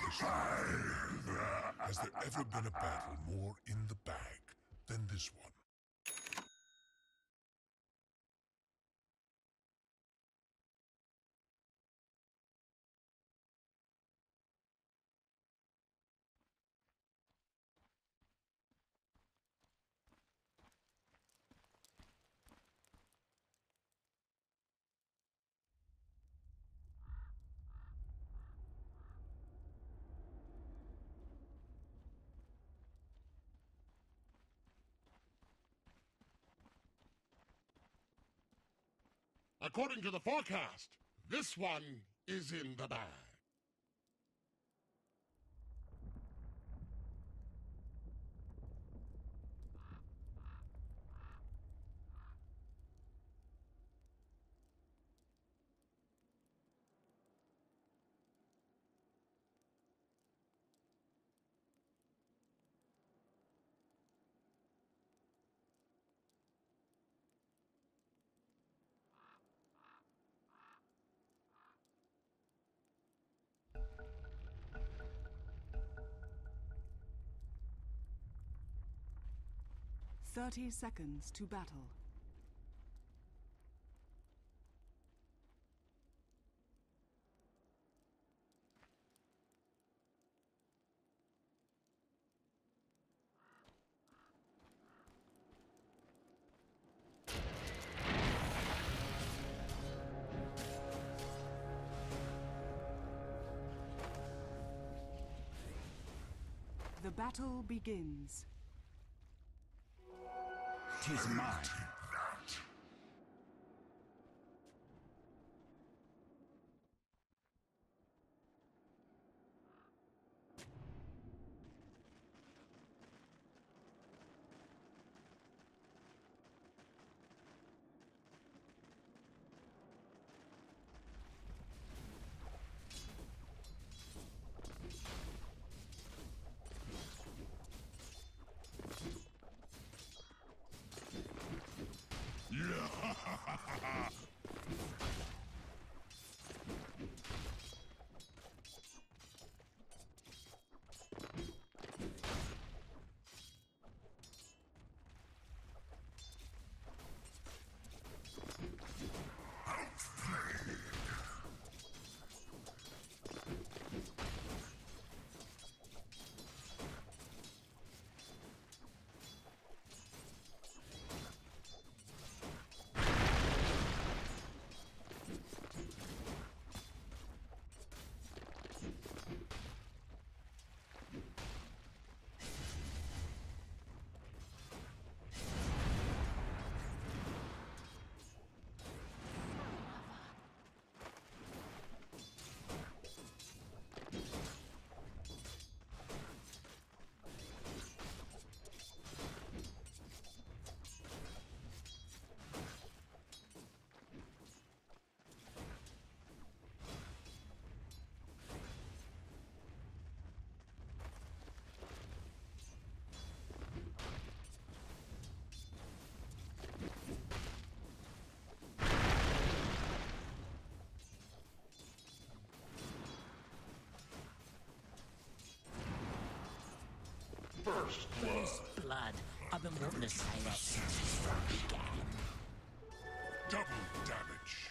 Has there ever been a battle more in the bag than this one? According to the forecast, this one is in the bag. Thirty seconds to battle. The battle begins. 'Tis mine. First blood. I've been wanting to say that since this war began. Double damage.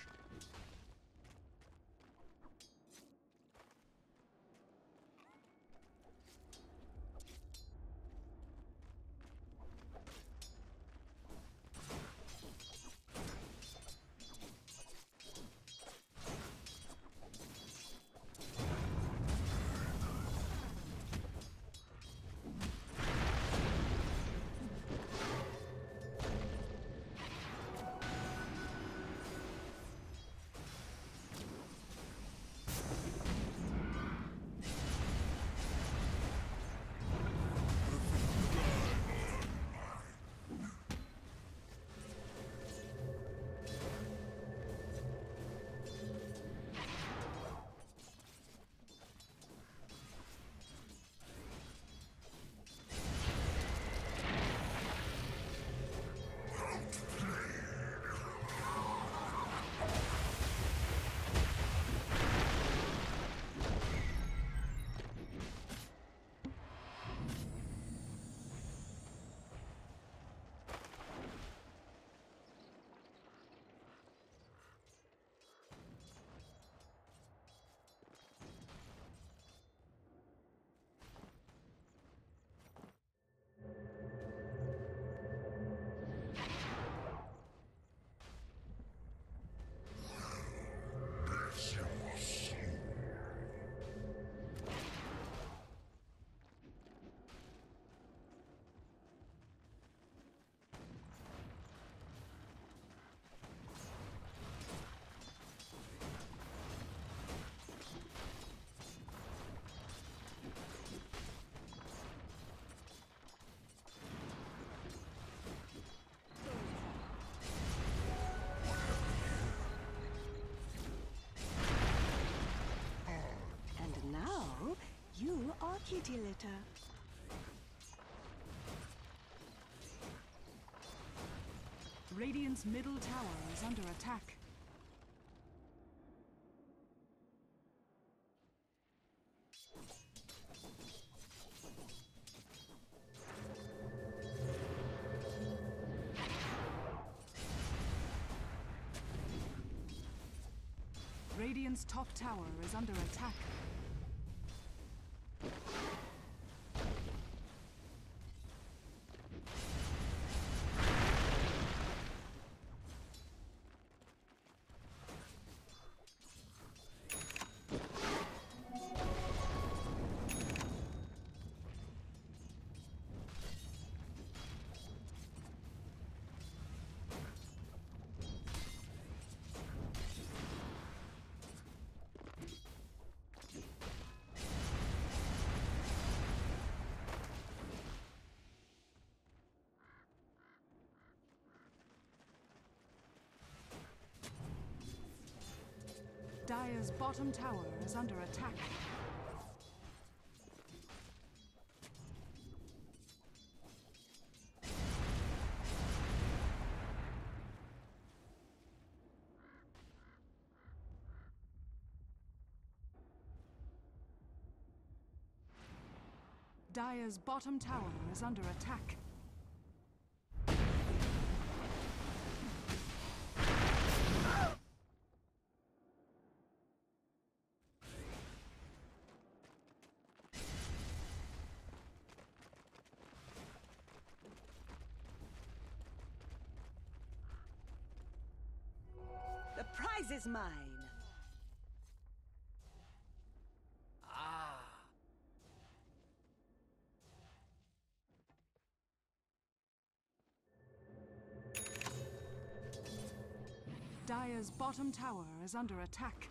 pretty litter. Radiant's middle tower is under attack. Radiant's top tower is under attack. Dire's bottom tower is under attack. Dire's bottom tower is under attack. The prize is mine. Dire's bottom tower is under attack.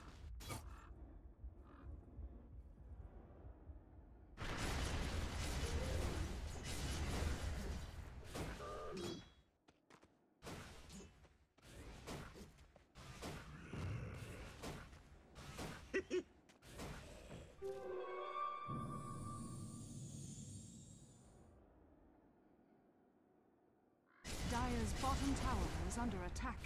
Dire's bottom tower is under attack.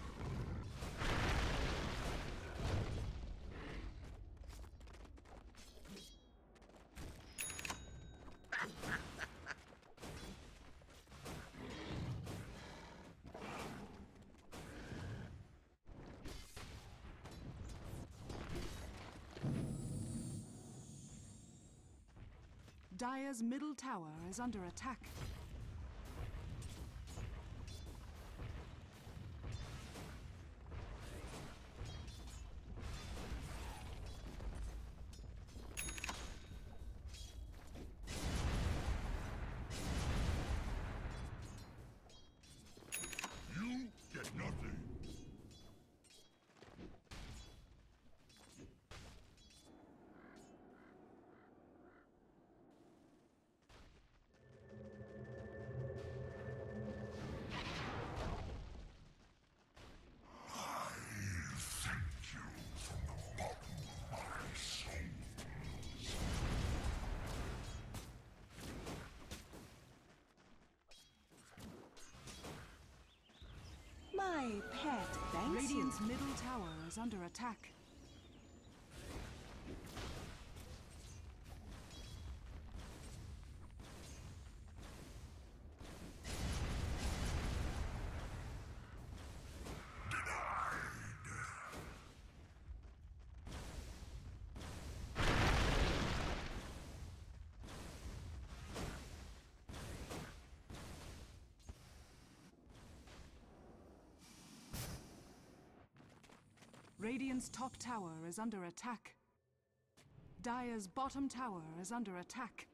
Dire's middle tower is under attack. You get nothing. My pet thanks Radiant's you. middle tower is under attack. Radiant's top tower is under attack. Dire's bottom tower is under attack.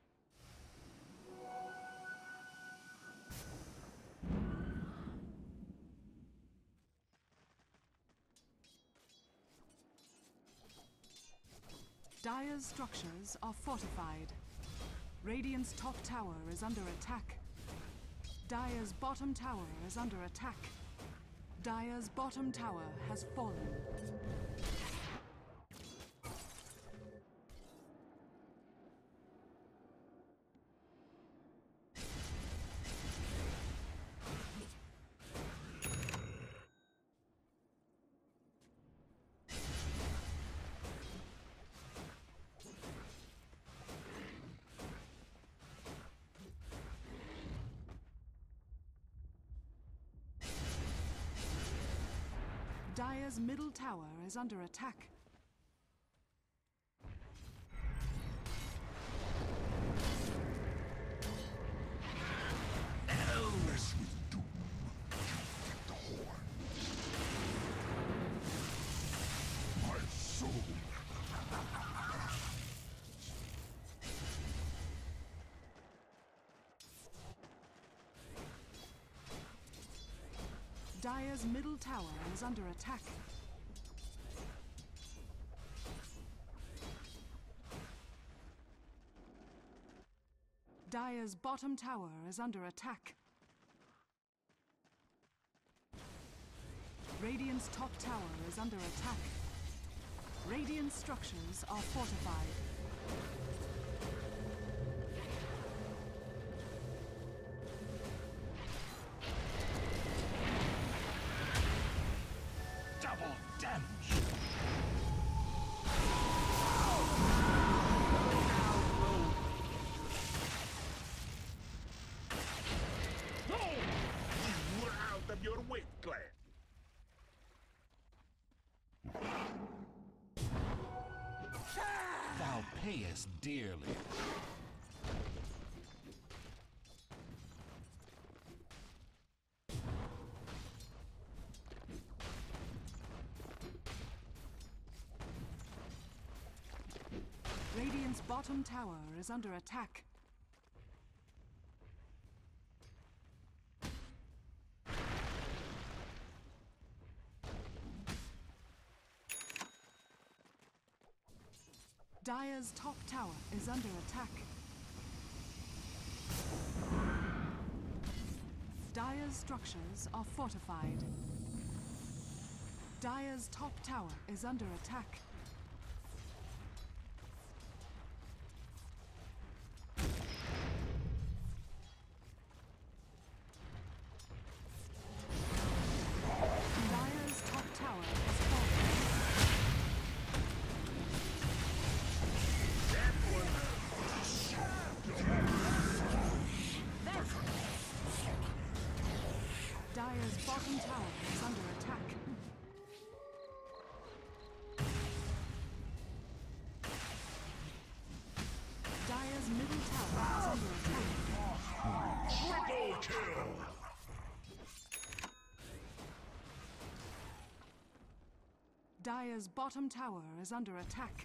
Dire's structures are fortified. Radiant's top tower is under attack. Dire's bottom tower is under attack. Dire's bottom tower has fallen. Dire's middle tower is under attack. Mess with doom. Get the horn. My soul. Dire's middle tower is under attack. Dire's bottom tower is under attack. Radiant's top tower is under attack. Radiant structures are fortified. Double damage. No! You were out of your weight class. Thou payest dearly. Radiant's bottom tower is under attack. Dire's top tower is under attack. Dire's structures are fortified. Dire's top tower is under attack. Dire's top tower is falling. Dire's bottom tower is under attack. Dire's middle tower is under attack. Triple kill. Dire's bottom tower is under attack.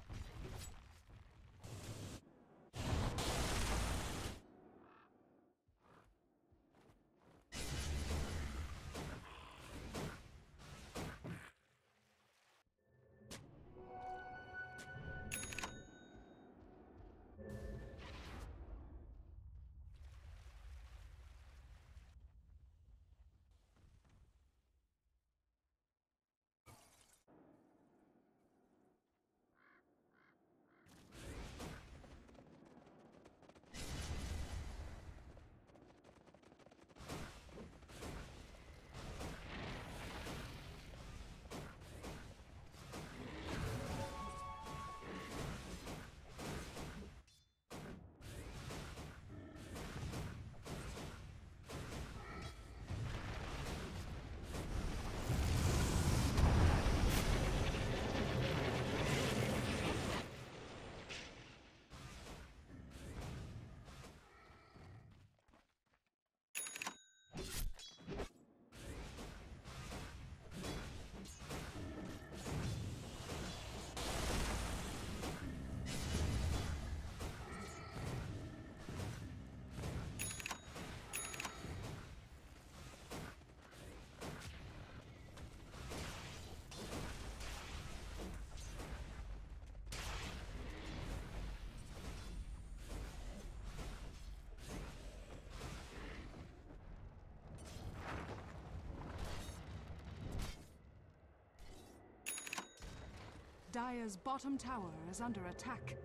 Dire's bottom tower is under attack.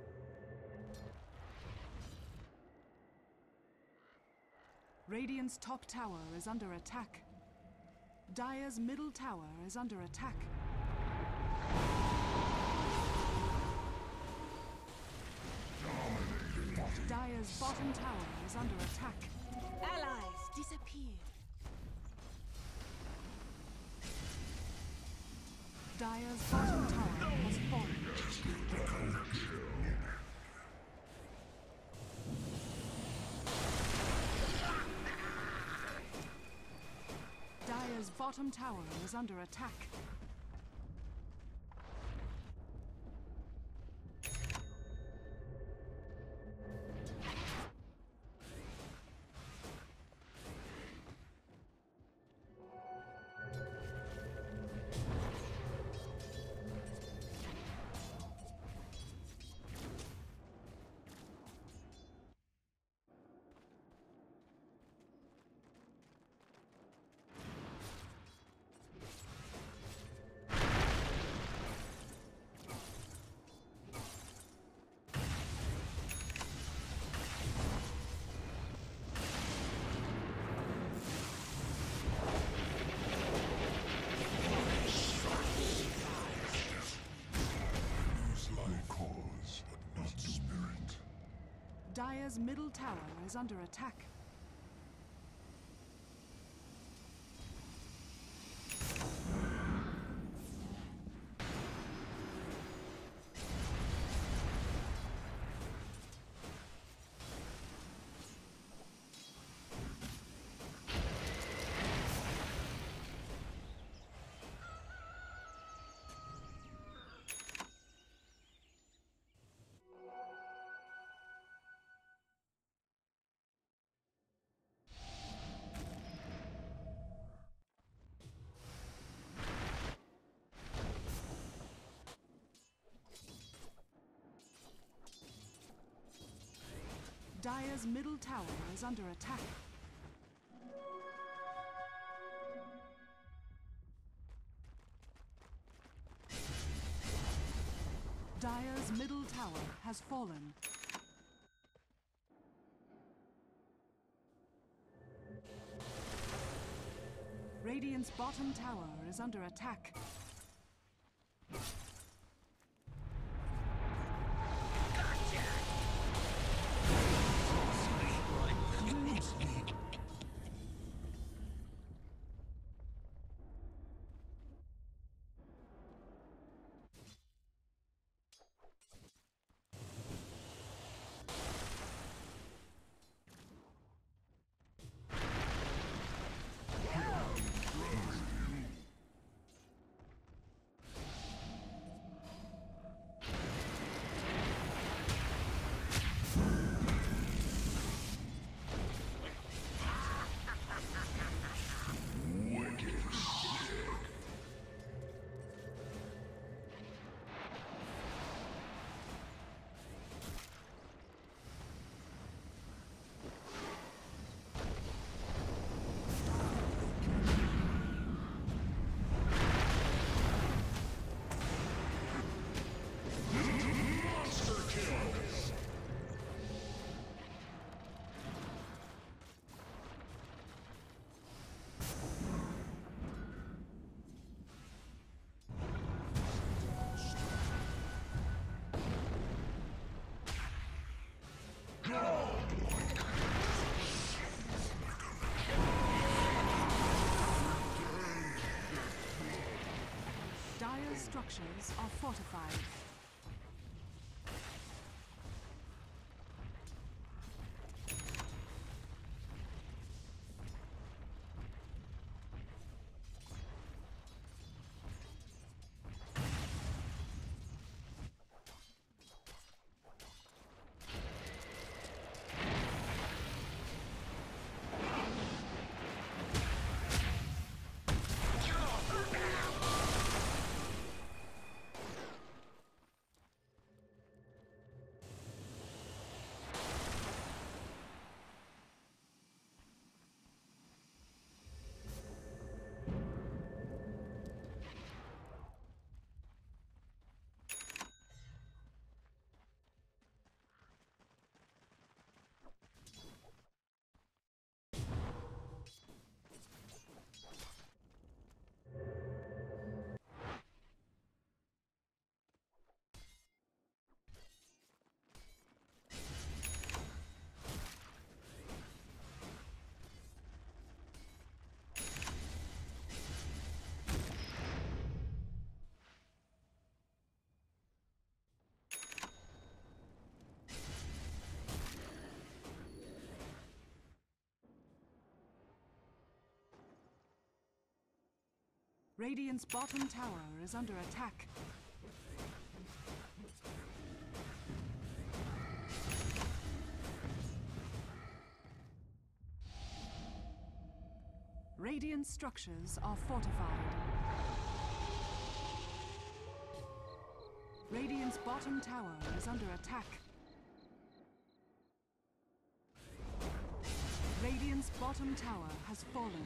Radiant's top tower is under attack. Dire's middle tower is under attack. Dire's bottom tower is under attack. Allies disappear. Dire's bottom tower has fallen. Dire's bottom tower is under attack. Dire's middle tower is under attack. Dire's middle tower is under attack. Dire's middle tower has fallen. Radiant's bottom tower is under attack. Dire's structures are fortified. Radiant's bottom tower is under attack. Radiant structures are fortified. Radiant's bottom tower is under attack. Radiant's bottom tower has fallen.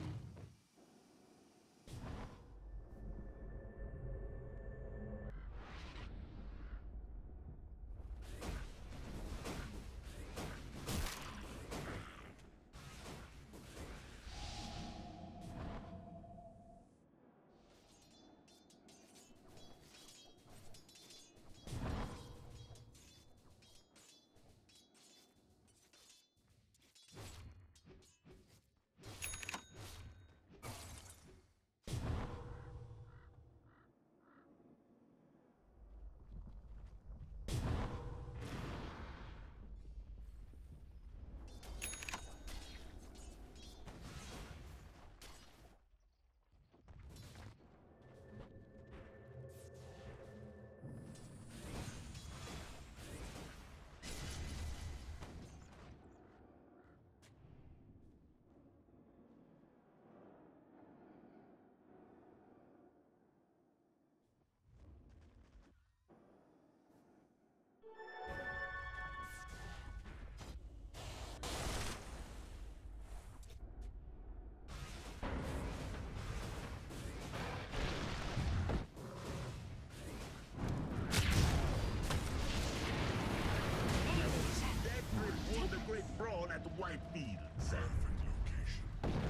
Whitefield. Perfect location.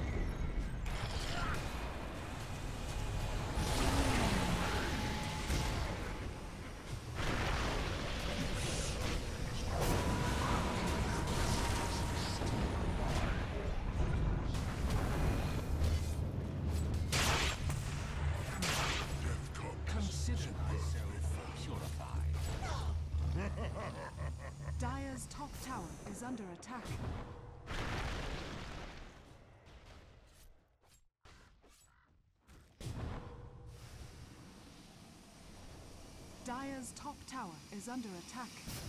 Consider myself purified. Dire's top tower is under attack. Dire's top tower is under attack.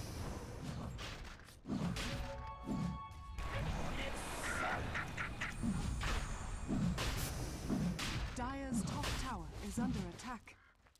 Dire's top tower is under attack.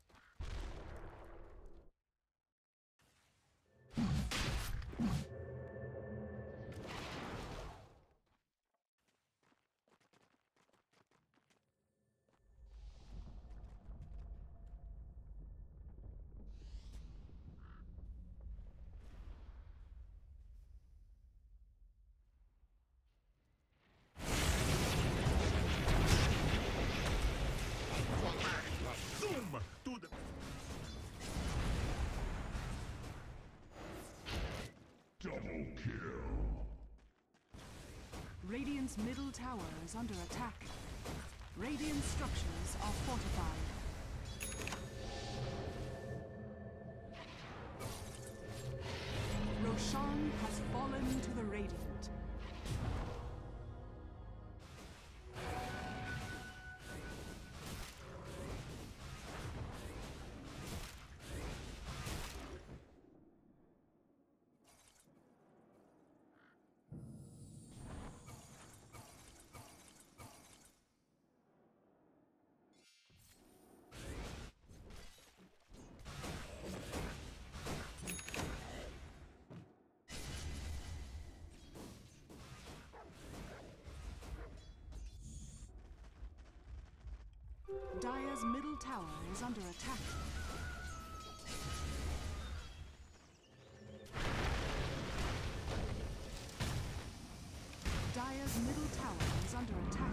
Zoom to the... Double kill. Radiant's middle tower is under attack. Radiant structures are fortified. Roshan has fallen to the Radiant. Dire's middle tower is under attack. Dire's middle tower is under attack.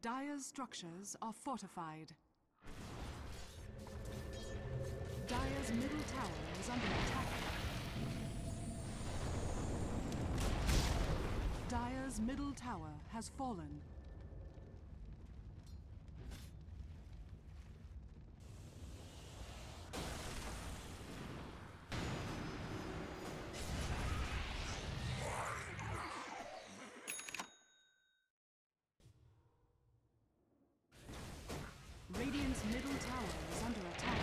Dire's structures are fortified. Dire's middle tower is under attack. Dire's middle tower has fallen. Radiant's middle tower is under attack.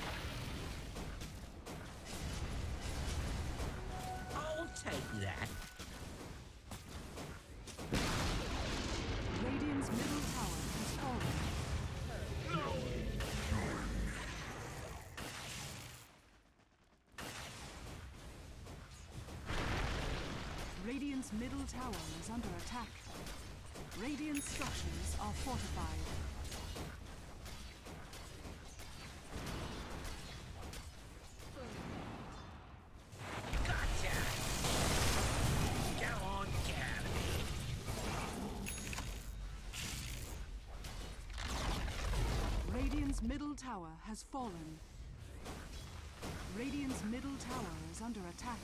I'll take that. Radiant's middle tower has fallen. Radiant's middle tower is under attack. Radiant structures are fortified. Gotcha! Go on, get me. Radiant's middle tower has fallen. Radiant's middle tower is under attack.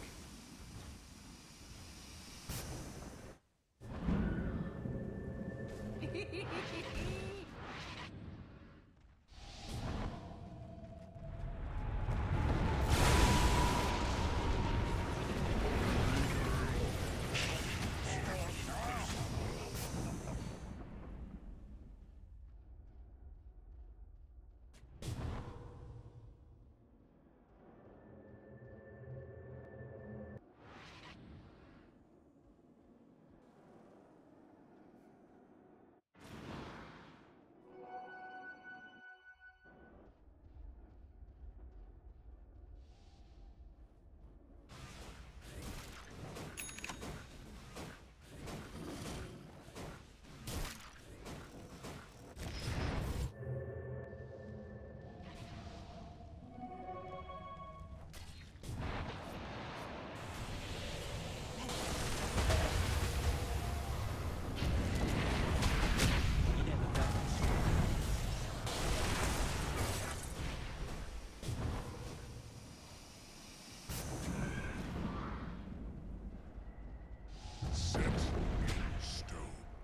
Set in stone.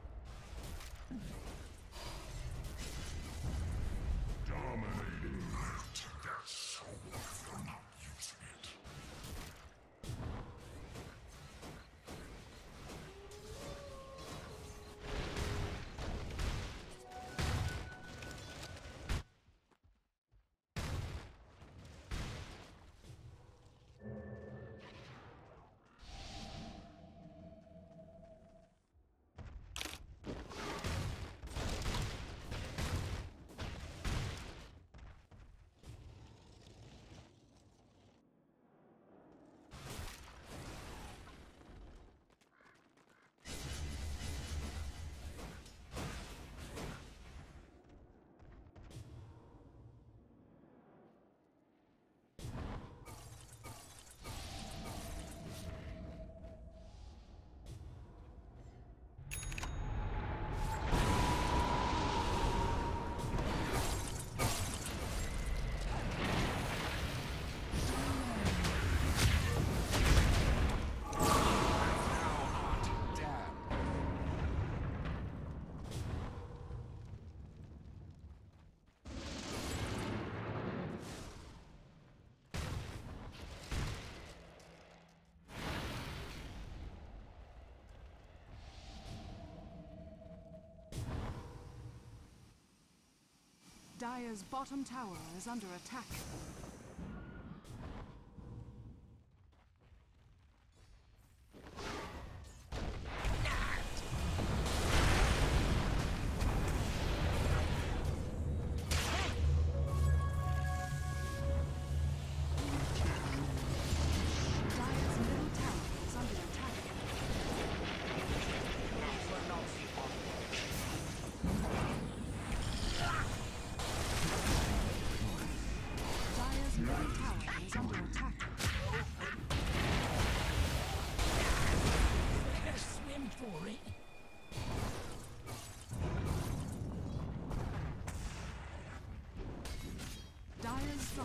Dominating. Take that soul for not using it. Dire's bottom tower is under attack. Dire's middle tower is under attack. Dire's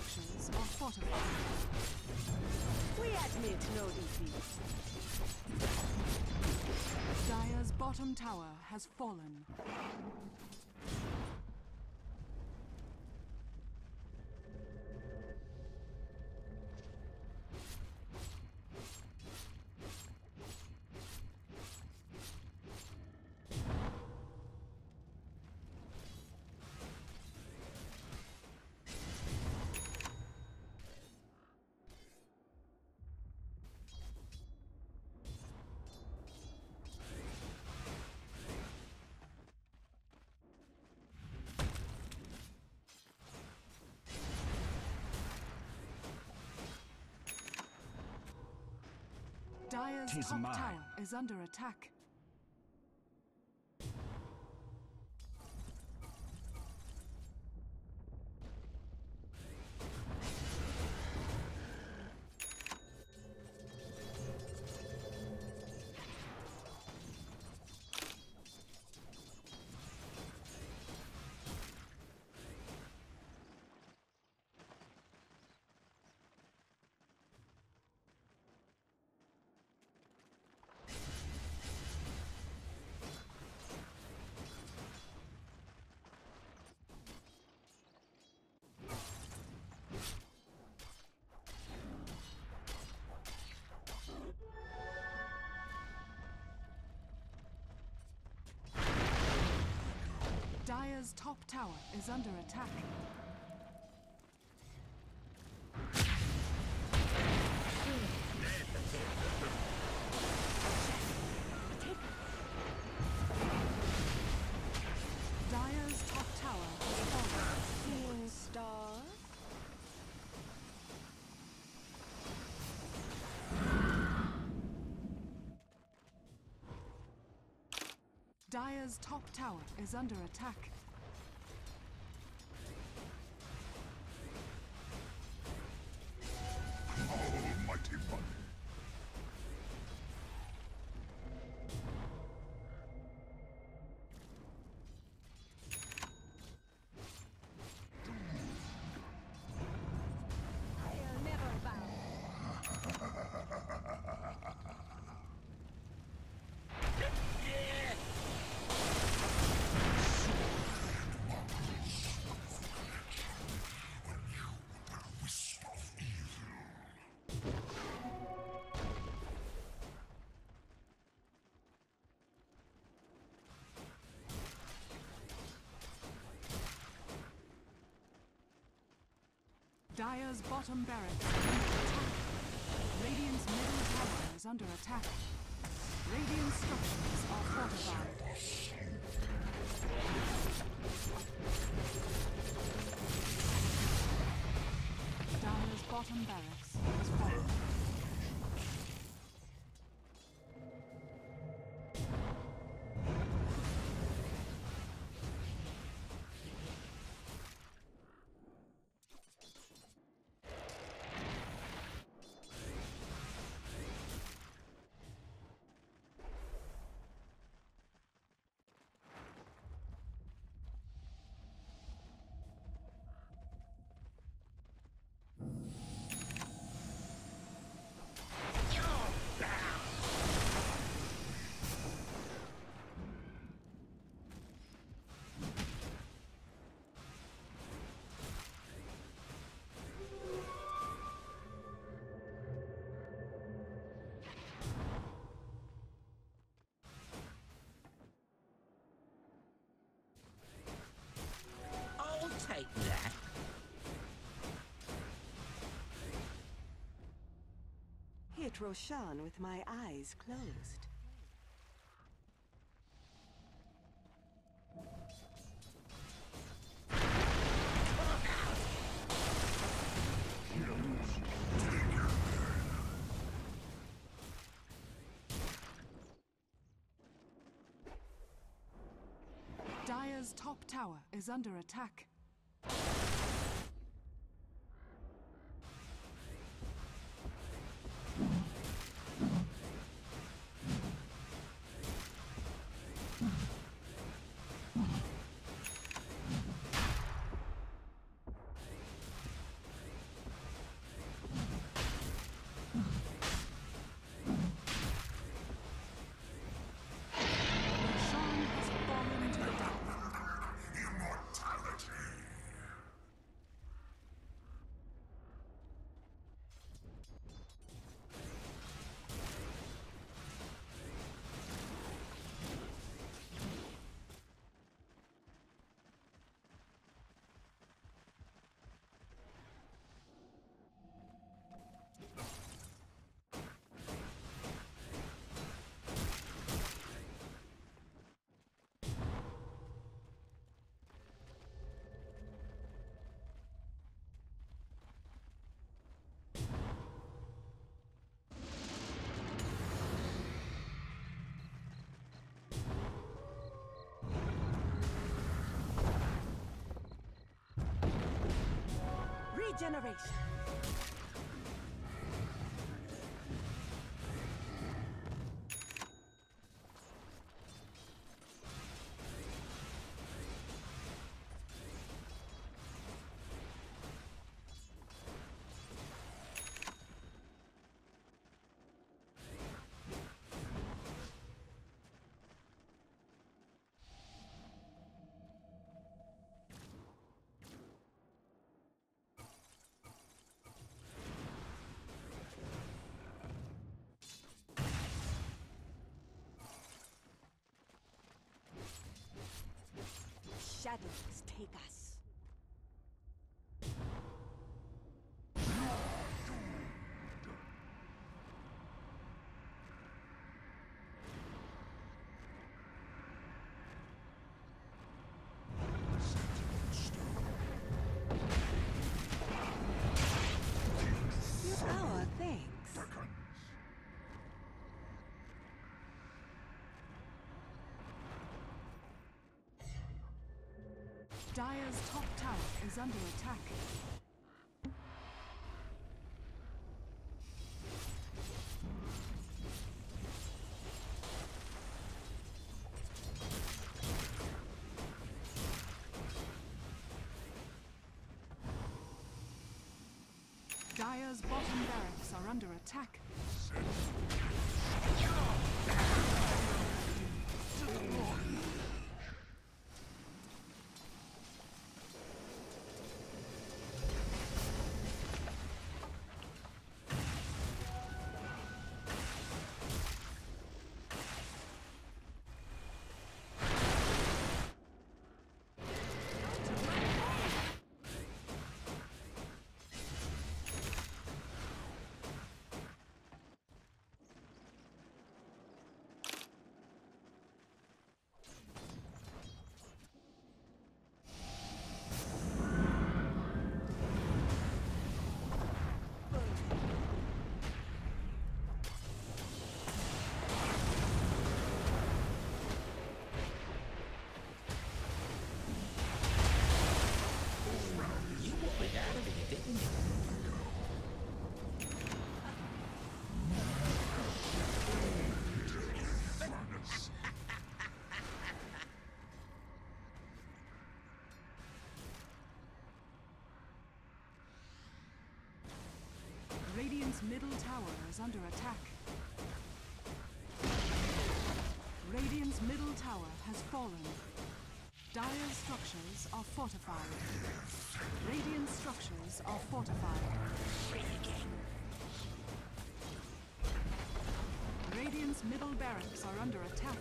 structures are fortified. We admit no defeat. Dire's bottom tower has fallen. Dire's Tis top mine. tower is under attack. Dire's top tower is under attack. Dire's top tower has fallen. Seeing star? Dire's top tower is under attack. Almighty Bunny. I'll never bow. Dire's bottom barracks is under attack. Radiant's middle tower is under attack. Radiant structures are fortified. Dire's bottom barracks has fallen. I'll take that. Hit Roshan with my eyes closed. Dire's top tower is under attack. Regeneration. Shadows take us. Our thanks. Dire's top tower is under attack. Dire's bottom barracks are under attack. Radiant's middle tower is under attack. Radiant's middle tower has fallen. Dire's structures are fortified. Radiant structures are fortified. Radiant's middle barracks are under attack.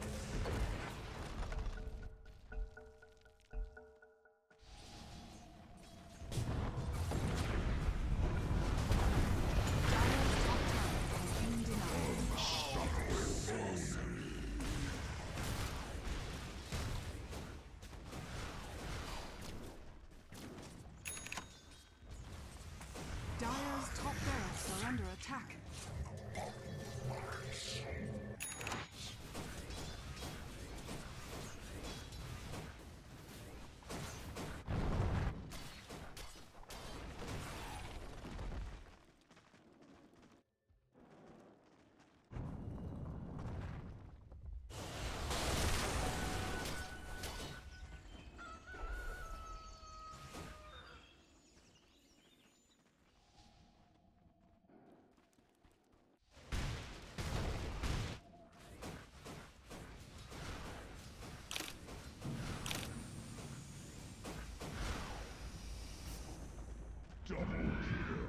Dire's top barracks are under attack. Double kill.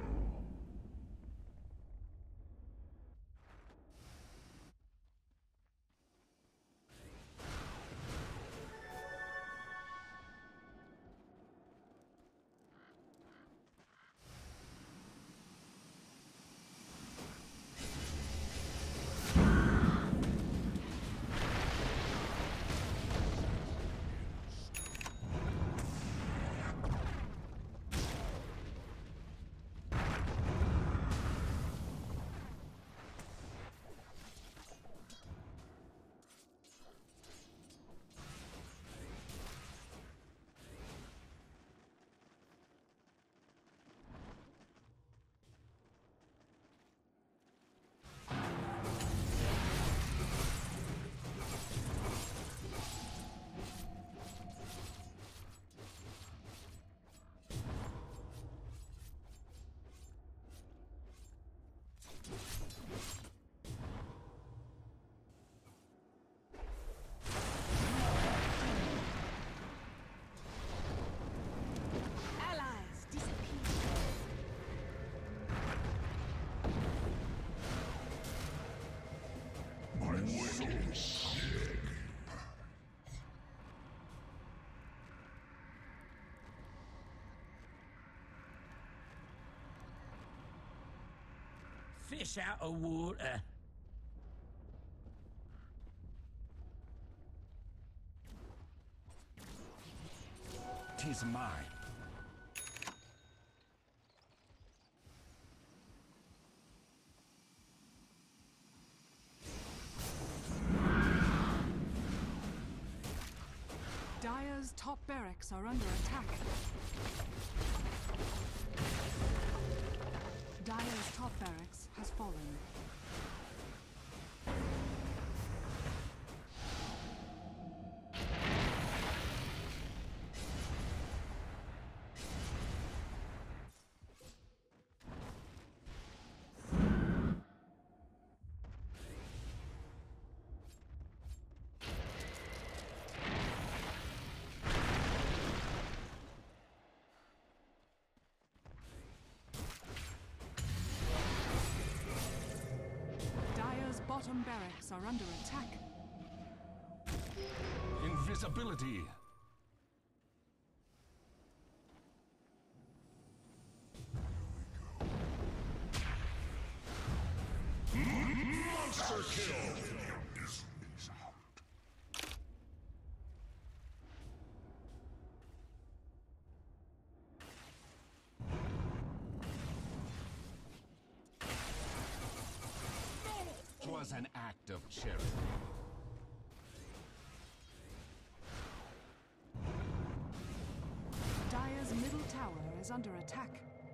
fish out of water. 'Tis mine. Dire's top barracks are under attack. Dire's top barracks has fallen. Bottom barracks are under attack. Invisibility. Monster kill! Is out. 'Twas an act of charity. Dire's middle tower is under attack.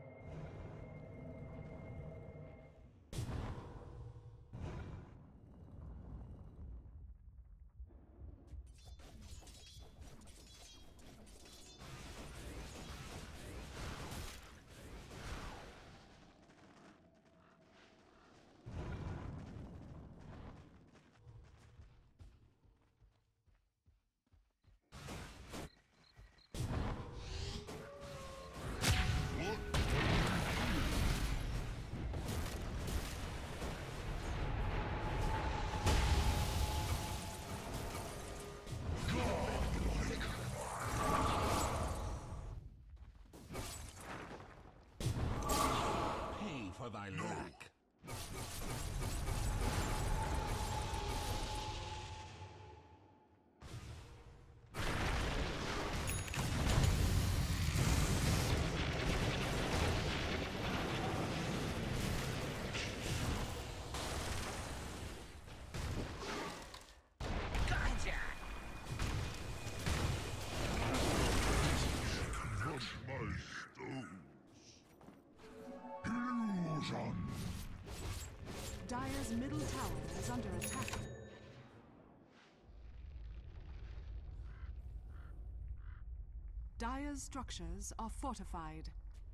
For thy lack. Gotcha! Crush my stones. Illusion. Dire's middle tower is under attack. Dire's structures are fortified.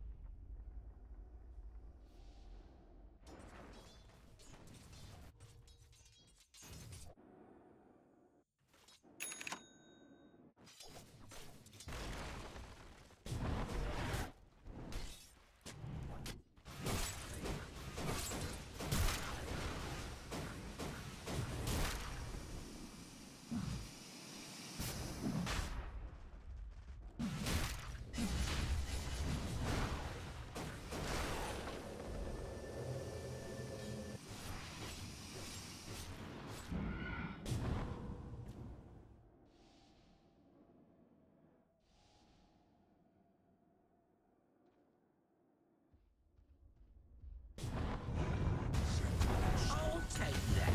I'll take that.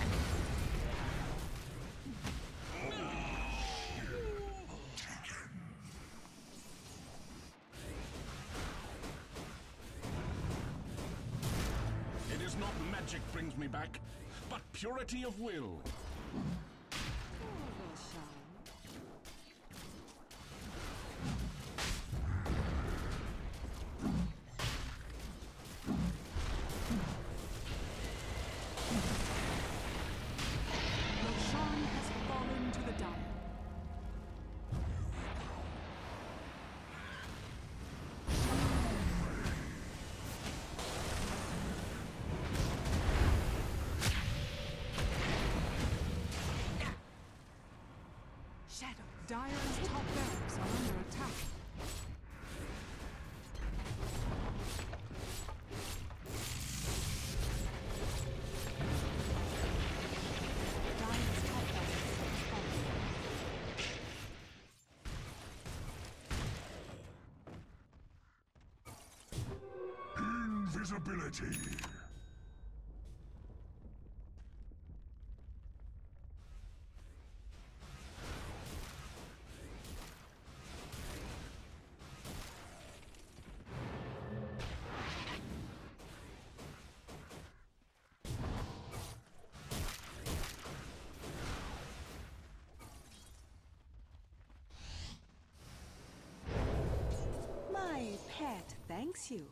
It is not magic brings me back, but purity of will. Roshan. Roshan has fallen to the Dire. invisibility. My pet thanks you.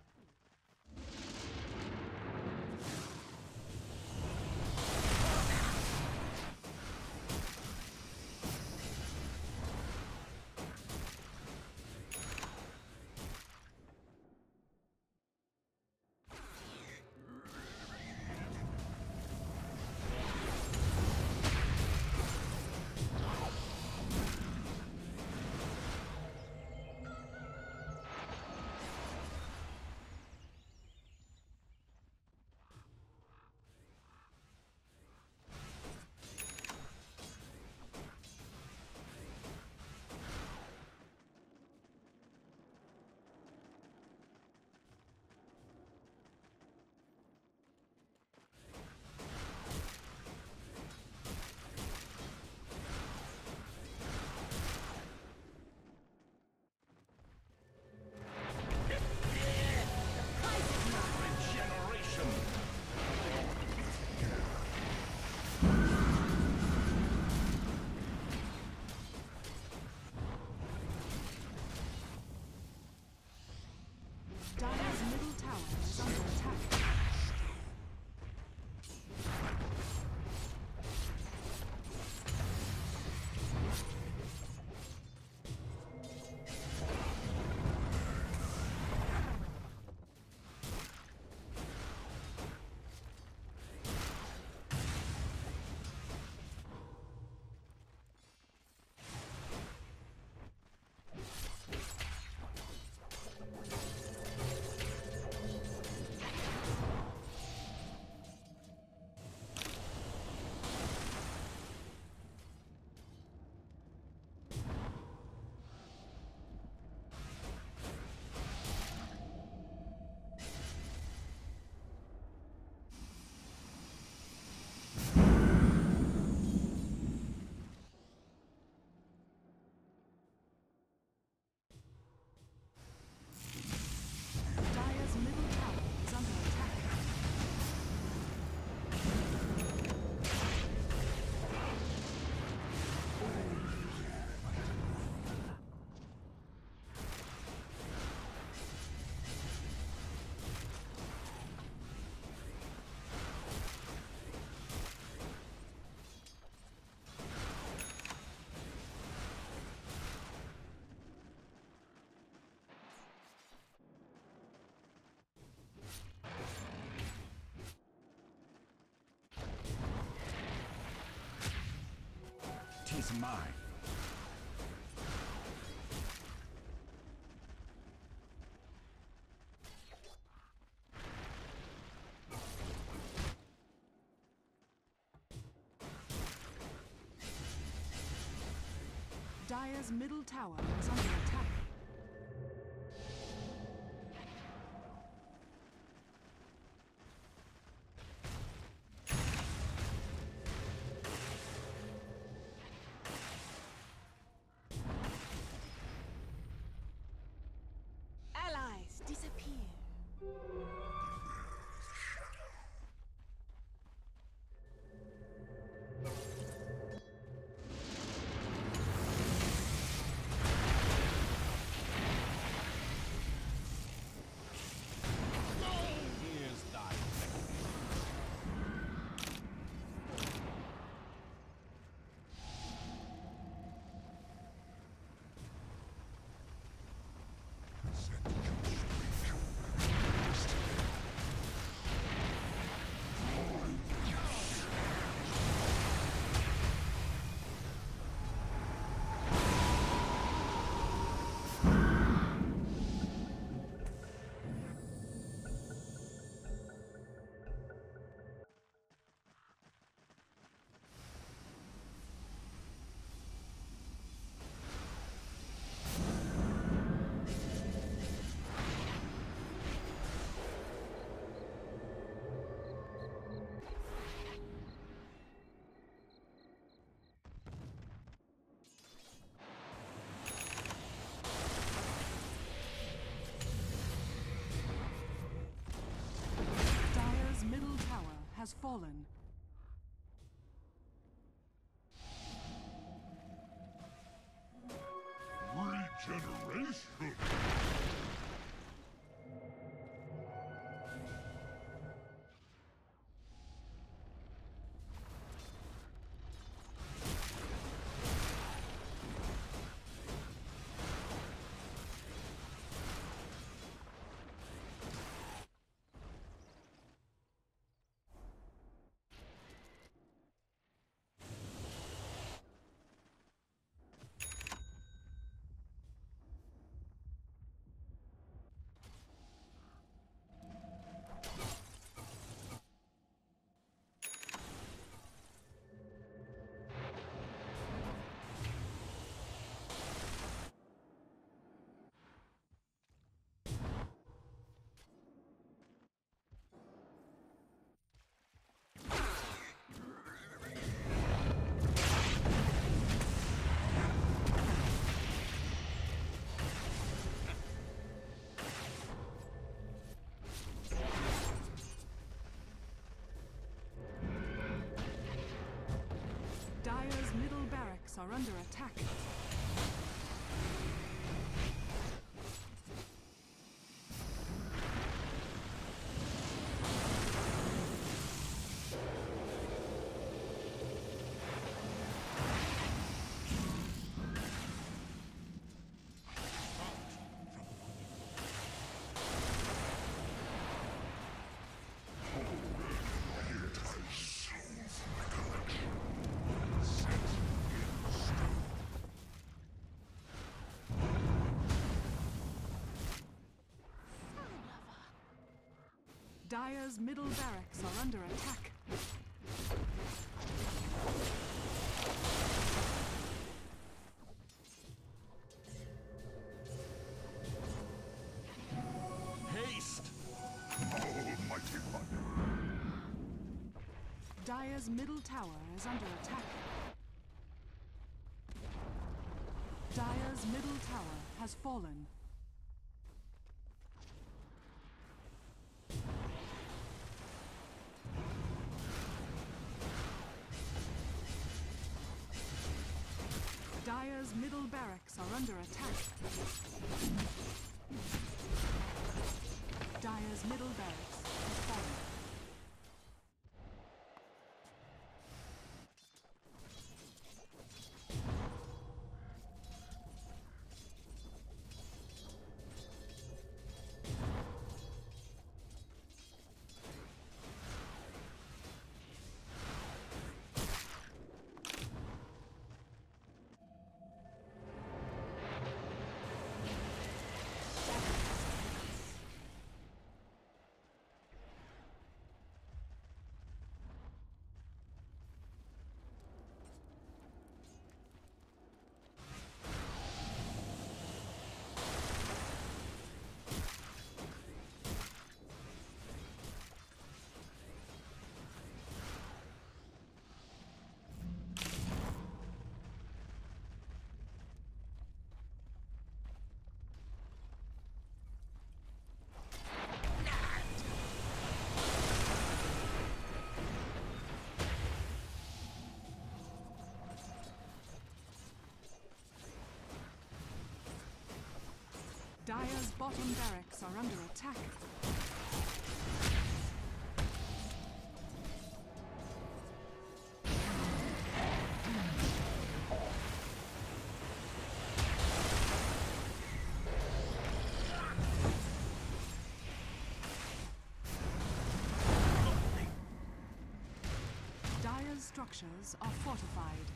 Regeneration. Dire's middle tower is under attack. Dire's middle tower is under attack. Tis mine. Dire's middle tower is under attack. Allies disappear. Here's thy Sent you straight to waste. fallen. Regeneration! Dire's middle barracks are under attack. Dire's middle barracks are under attack. Haste! Almighty One. Dire's middle tower is under attack. Dire's middle tower has fallen. Dire's middle barracks are under attack. Dire's middle barracks has fallen. Dire's bottom barracks are under attack. Dire's structures are fortified.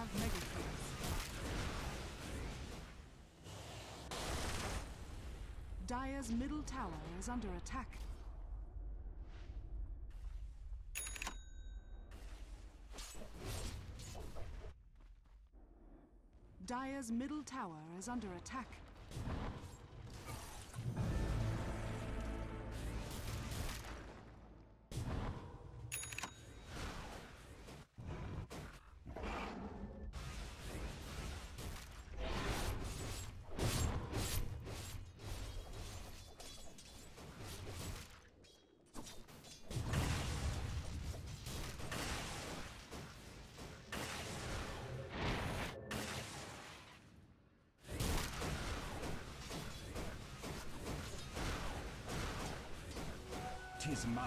have mega kills. Dire's middle tower is under attack. Dire's middle tower is under attack. Tis mine.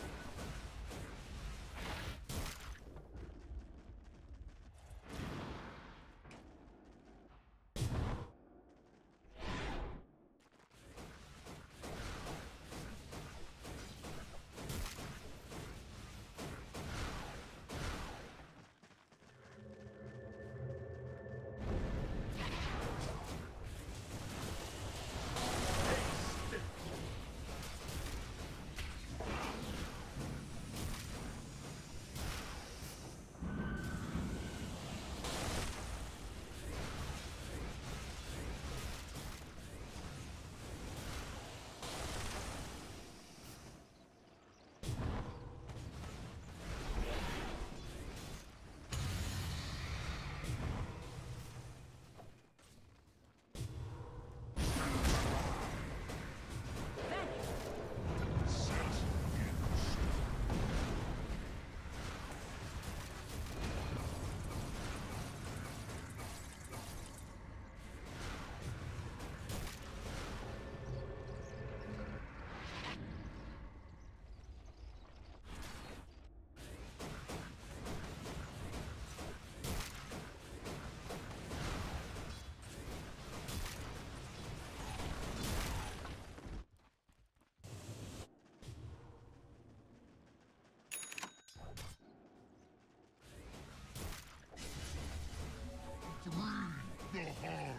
The hard.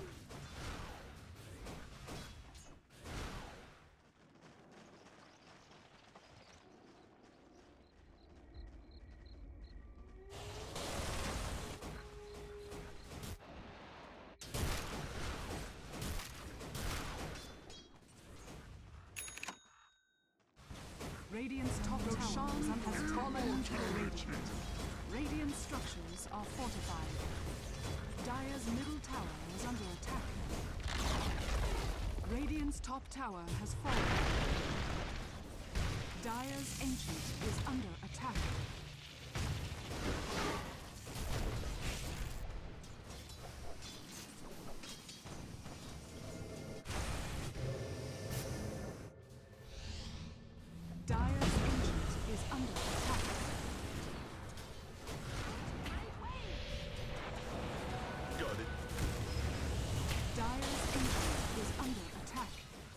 Radiant's top tower has fallen to the Radiant. Radiant structures are fortified. Dire's middle tower is under attack. Radiant's top tower has fallen. Dire's Ancient is under attack. Dire's Ancient is under attack. Got it. Dire's Ancient is under attack.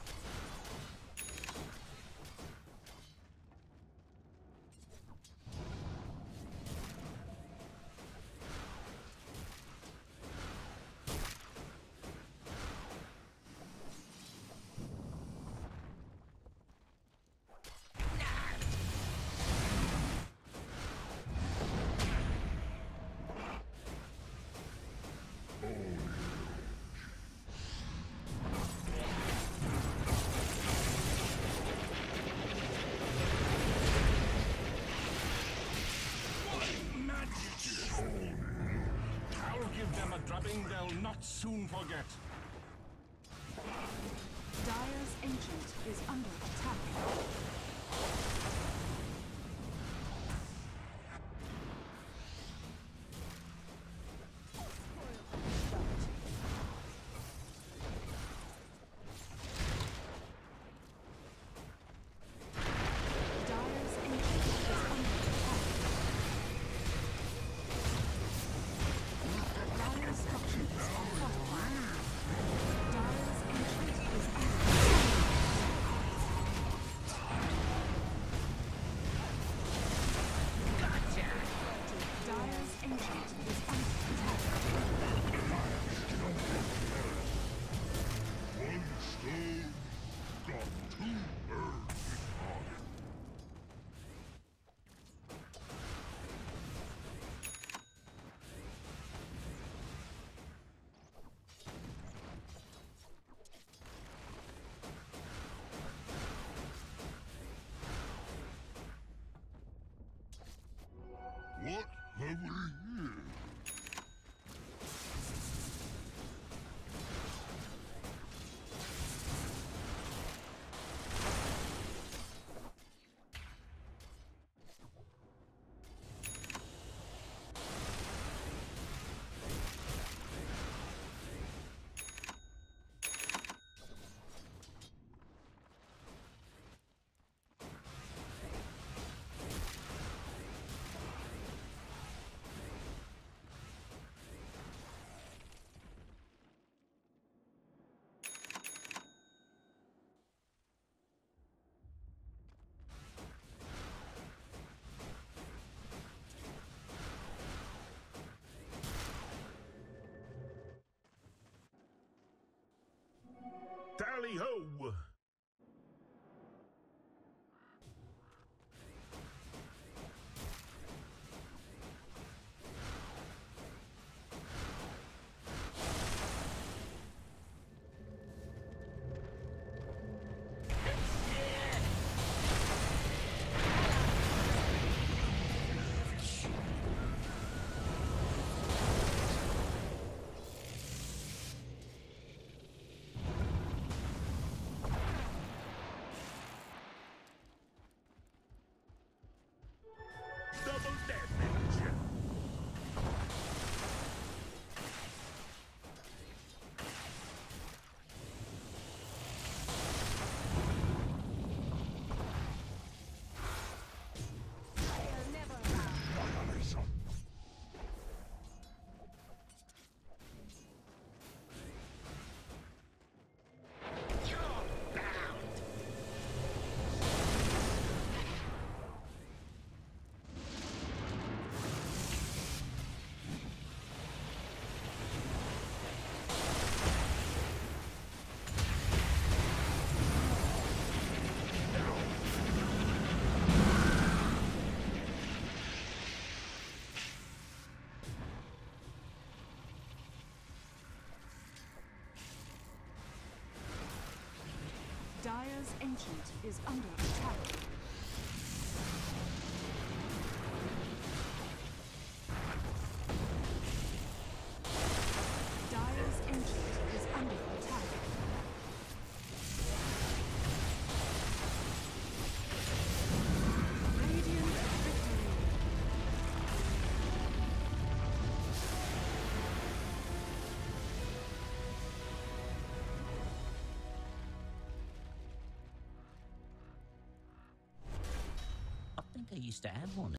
I'll give them a drubbing they'll not soon forget. Dire's Ancient is under attack. Dire's Ancient is under attack. Dire's structures are fortified. Dire's Ancient is under attack. Tally ho! Double damage! Annihilation. Dire's Ancient is under attack. Dire's Ancient is under attack. Radiant victory. I think I used to have one.